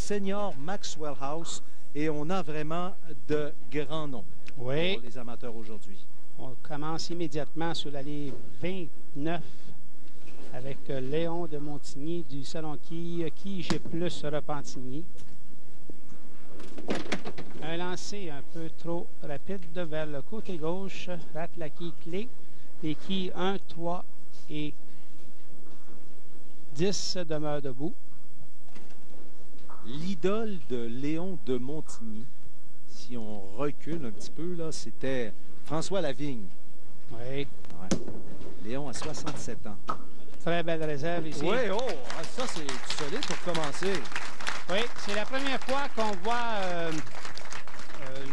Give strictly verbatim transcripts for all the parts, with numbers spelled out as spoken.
senior Maxwell House. Et on a vraiment de grands noms oui. pour les amateurs aujourd'hui. On commence immédiatement sur l'allée vingt-neuf avec Léon de Montigny du Salon Qui, qui j'ai plus Repentigny. Un lancer un peu trop rapide vers le côté gauche, rate la quille clé. Les quilles un, trois et dix demeurent debout. L'idole de Léon de Montigny, si on recule un petit peu, là, c'était François Lavigne. Oui. Ouais. Léon a soixante-sept ans. Très belle réserve ici. Oui, oh, ça c'est solide pour commencer. Oui, c'est la première fois qu'on voit euh, euh,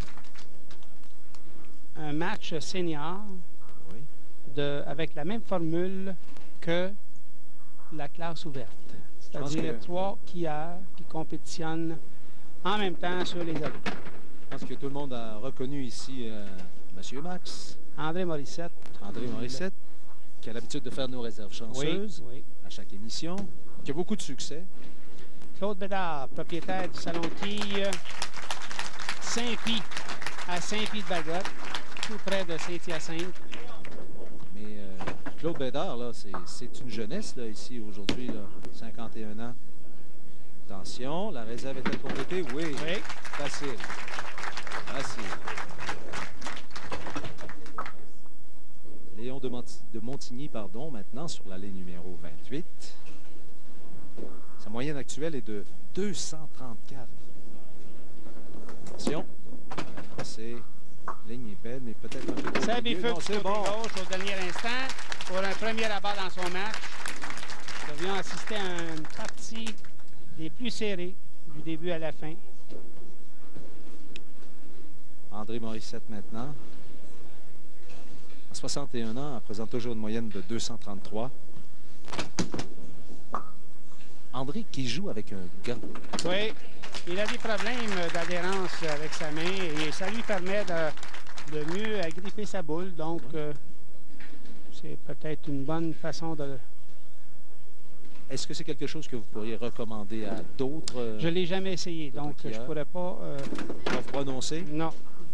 un match senior oui. de, avec la même formule que la classe ouverte. C'est-à-dire que... trois skieurs qui compétitionnent en même temps sur les allées. Je pense que tout le monde a reconnu ici euh, M. Max. André Morissette. André Morissette, qui a l'habitude de faire nos réserves chanceuses oui, oui. à chaque émission, qui a beaucoup de succès. Claude Bédard, propriétaire du Salon Quille, Saint-Pie, à Saint-Pie de Bagotte, tout près de Saint-Hyacinthe. Mais euh, Claude Bédard, c'est une jeunesse là, ici aujourd'hui, cinquante et un ans. Attention, la réserve est-elle complétée? Oui. oui. Facile. Facile. Léon de, Monti de Montigny, pardon, maintenant sur l'allée numéro vingt-huit. Sa moyenne actuelle est de deux cent trente-quatre. Attention. C'est... ligne est belle, mais peut-être un peu... Ça bifurque du côté bon. gauche au dernier instant pour un premier abat dans son match. Nous devions assister à une partie des plus serrées du début à la fin. André Morissette maintenant. À soixante et un ans, elle présente toujours une moyenne de deux cent trente-trois. André qui joue avec un gant. Oui, il a des problèmes d'adhérence avec sa main et ça lui permet de, de mieux agripper sa boule. Donc, oui. euh, c'est peut-être une bonne façon de... Est-ce que c'est quelque chose que vous pourriez recommander à d'autres? Euh, je ne l'ai jamais essayé, donc je ne pourrais pas... Euh... Pas vous prononcer? Non.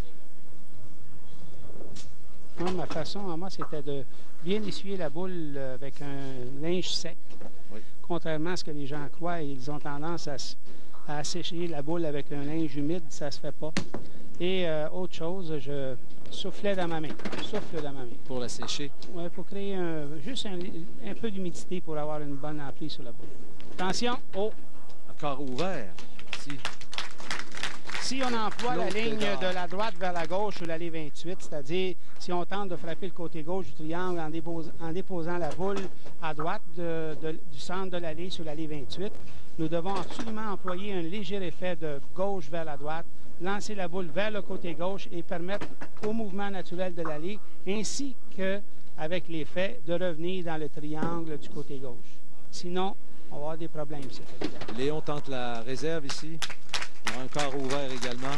Non, ma façon à moi, c'était de bien essuyer la boule avec un linge sec. Oui. Contrairement à ce que les gens croient, ils ont tendance à, à sécher la boule avec un linge humide, ça ne se fait pas. Et euh, autre chose, je soufflais dans ma main. Souffle dans ma main. Pour la sécher? Oui, pour créer un, juste un, un peu d'humidité pour avoir une bonne emprise sur la boule. Attention! Oh! Encore ouvert. Si. Si on emploie la ligne de la droite vers la gauche sur l'allée vingt-huit, c'est-à-dire si on tente de frapper le côté gauche du triangle en, dépose, en déposant la boule à droite de, de, du centre de l'allée sur l'allée vingt-huit, nous devons absolument employer un léger effet de gauche vers la droite, lancer la boule vers le côté gauche et permettre au mouvement naturel de l'allée, ainsi qu'avec l'effet de revenir dans le triangle du côté gauche. Sinon, on va avoir des problèmes. Léon tente la réserve ici. Il y aura un quart ouvert également.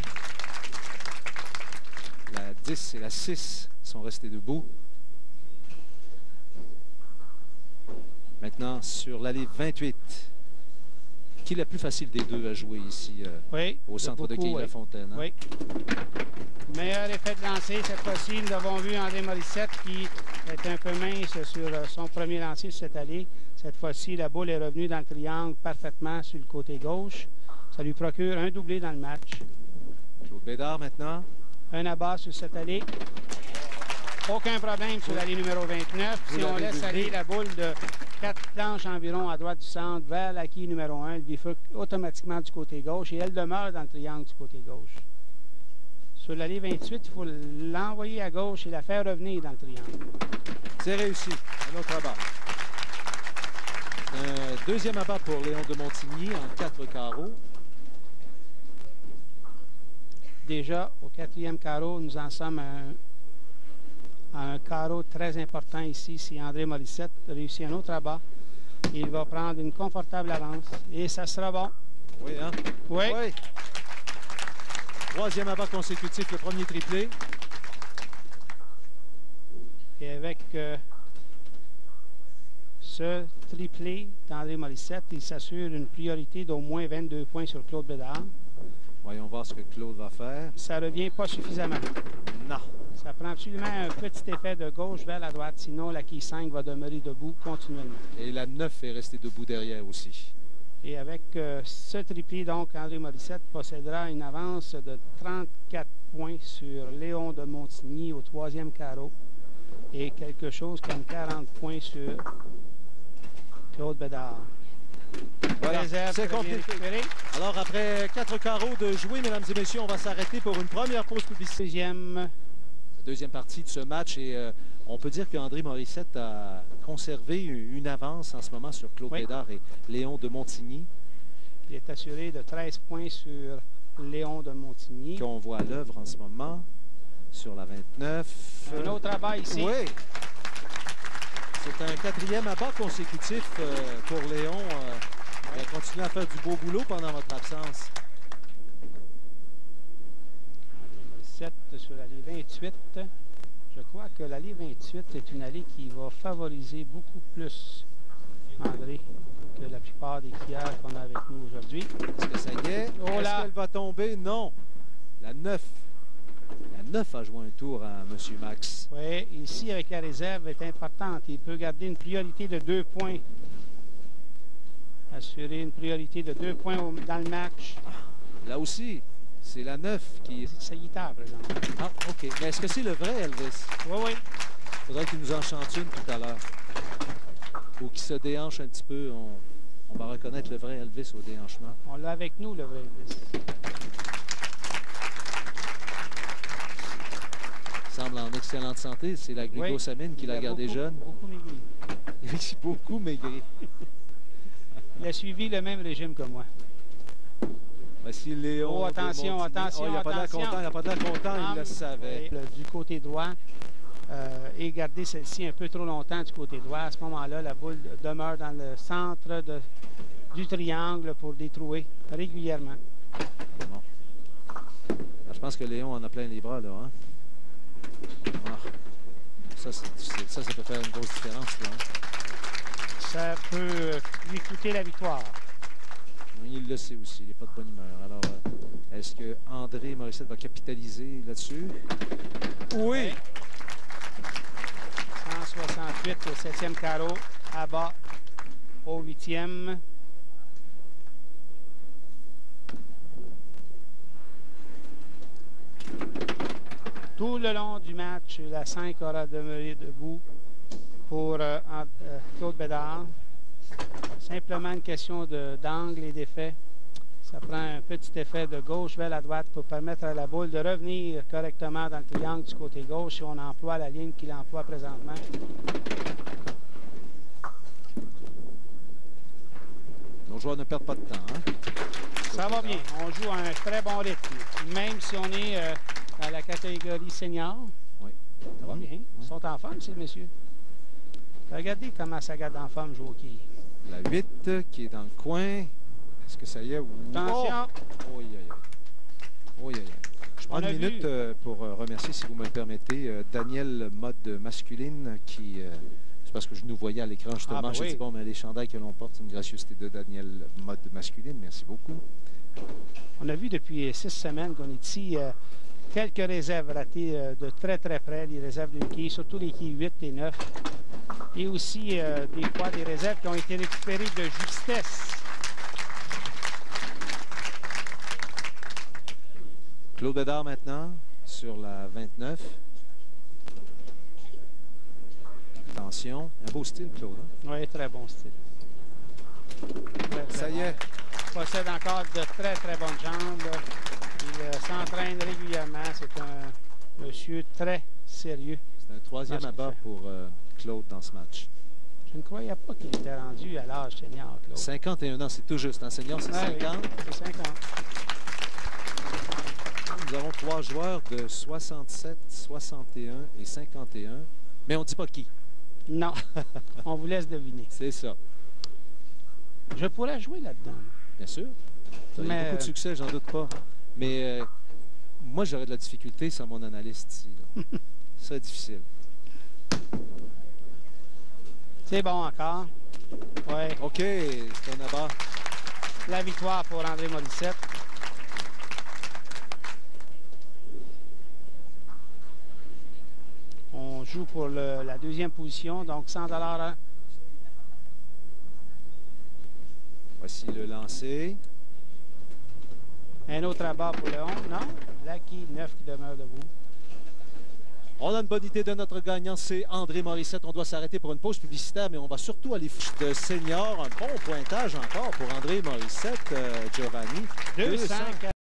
La dix et la six sont restés debout. Maintenant, sur l'allée vingt-huit. Qui est la plus facile des deux à jouer ici euh, oui, au centre beaucoup, de Quille-la-Fontaine? Hein? Oui. Meilleur effet de lancer cette fois-ci. Nous avons vu André Morissette qui est un peu mince sur son premier lancer sur cette allée. Cette fois-ci, la boule est revenue dans le triangle parfaitement sur le côté gauche. Ça lui procure un doublé dans le match. Claude Bédard maintenant. Un abat sur cette allée. Aucun problème sur l'allée numéro vingt-neuf. Si on laisse aller la boule de quatre planches environ à droite du centre vers la quille numéro un, elle bifurque automatiquement du côté gauche et elle demeure dans le triangle du côté gauche. Sur l'allée vingt-huit, il faut l'envoyer à gauche et la faire revenir dans le triangle. C'est réussi. Un autre abat. Un deuxième abat pour Léon de Montigny en quatre carreaux. Déjà, au quatrième carreau, nous en sommes à un, à un carreau très important ici. Si André Morissette réussit un autre abat, il va prendre une confortable avance. Et ça sera bon. Oui, hein? Oui. oui. Troisième abat consécutif, le premier triplé. Et avec euh, ce triplé d'André Morissette, il s'assure une priorité d'au moins vingt-deux points sur Claude Bédard. Voyons voir ce que Claude va faire. Ça ne revient pas suffisamment. Non. Ça prend absolument un petit effet de gauche vers la droite, sinon la quille cinq va demeurer debout continuellement. Et la neuf est restée debout derrière aussi. Et avec euh, ce triplé, donc, André Morissette possédera une avance de trente-quatre points sur Léon de Montigny au troisième carreau et quelque chose comme quarante points sur Claude Bédard. Voilà, c'est compliqué. Alors, après quatre carreaux de jouer, mesdames et messieurs, on va s'arrêter pour une première pause publicitaire. Deuxième. Deuxième partie de ce match et euh, on peut dire qu'André Morissette a conservé une avance en ce moment sur Claude oui. Bédard et Léon de Montigny. Il est assuré de treize points sur Léon de Montigny. Qu'on voit à l'œuvre en ce moment sur la vingt-neuf. Un autre abat ici. Oui. C'est un quatrième abat consécutif euh, pour Léon. Euh, oui. Il a continué à faire du beau boulot pendant votre absence. Sur l'allée vingt-huit. Je crois que l'allée vingt-huit est une allée qui va favoriser beaucoup plus André que la plupart des quilleurs qu'on a avec nous aujourd'hui. Est-ce que ça y est? Oh Est-ce qu'elle va tomber? Non. La neuf. La neuf a joué un tour à M. Max. Oui, ici avec la réserve est importante. Il peut garder une priorité de deux points. Assurer une priorité de deux points au, dans le match. Là aussi. C'est la neuf qui... C'est guitare, par exemple. Ah, OK. Mais est-ce que c'est le vrai Elvis? Oui, oui. Il faudrait qu'il nous en chante une tout à l'heure. Ou qu'il se déhanche un petit peu. On, on va reconnaître le vrai Elvis au déhanchement. On l'a avec nous, le vrai Elvis. Il semble en excellente santé. C'est la glucosamine oui, qui l'a gardé beaucoup, jeune. Beaucoup maigri. Il a beaucoup maigri. Il a suivi le même régime que moi. Voici Léon. Oh, attention, attention, oh, il n'a pas l'air content, il n'a pas l'air content, il le savait. Le, du côté droit, euh, et garder celle-ci un peu trop longtemps du côté droit. À ce moment-là, la boule demeure dans le centre de, du triangle pour détrouer régulièrement. Bon. Là, je pense que Léon en a plein les bras, là. Hein? Ah. Ça, ça, ça peut faire une grosse différence, là. Hein? Ça peut lui coûter la victoire. Il le sait aussi, il n'est pas de bonne humeur. Alors, euh, est-ce que André Morissette va capitaliser là-dessus? Oui! cent soixante-huit au septième carreau, à bas au huitième. Tout le long du match, la cinq aura demeuré debout pour euh, euh, Claude Bédard. Simplement une question d'angle et d'effet. Ça prend un petit effet de gauche vers la droite pour permettre à la boule de revenir correctement dans le triangle du côté gauche si on emploie la ligne qu'il emploie présentement. Nos joueurs ne perdent pas de temps. Hein? Ça va bien. On joue à un très bon rythme. Même si on est euh, dans la catégorie senior. Oui. Ça va bien. Ils sont en forme, ces messieurs. Regardez comment ça garde en forme jouer au quilles. La huit qui est dans le coin. Est-ce que ça y est? Attention! Oh! Oui, oui, oui. Je prends une minute euh, pour euh, remercier, si vous me le permettez, euh, Daniel Mode Masculine, qui... Euh, c'est parce que je nous voyais à l'écran, justement. Ah, ben J'ai oui. dit, bon, mais les chandails que l'on porte, c'est une gracieuseté de Daniel Mode Masculine. Merci beaucoup. On a vu depuis six semaines qu'on est ici euh, quelques réserves ratées euh, de très, très près, les réserves de quilles, surtout les quilles huit et neuf. Et aussi, euh, des fois, des réserves qui ont été récupérées de justesse. Claude Bédard maintenant, sur la vingt-neuf. Attention, un beau style, Claude. Hein? Oui, très bon style. Très, très Ça y bon. est. Il possède encore de très, très bonnes jambes. Il euh, s'entraîne régulièrement. C'est un monsieur très sérieux. C'est un troisième abat pour euh, Claude dans ce match. Je ne croyais pas qu'il était rendu à l'âge senior, Claude. cinquante et un ans, c'est tout juste. En senior, c'est ouais, cinquante. Oui, c'est cinquante. Nous avons trois joueurs de soixante-sept, soixante et un et cinquante et un. Mais on ne dit pas qui. Non, on vous laisse deviner. C'est ça. Je pourrais jouer là-dedans. Bien sûr. Vous avez beaucoup de succès, j'en doute pas. Mais euh, moi, j'aurais de la difficulté sans mon analyste ici. C'est difficile. C'est bon encore. Ouais. OK, c'est un abat. La victoire pour André Morissette. On joue pour le, la deuxième position, donc cent dollars. Voici le lancer. Un autre abat pour le onze, non? Lucky, neuf qui demeure debout. On a une bonne idée de notre gagnant, c'est André Morissette. On doit s'arrêter pour une pause publicitaire, mais on va surtout aller de senior. Un bon pointage encore pour André Morissette, euh, Giovanni. deux cent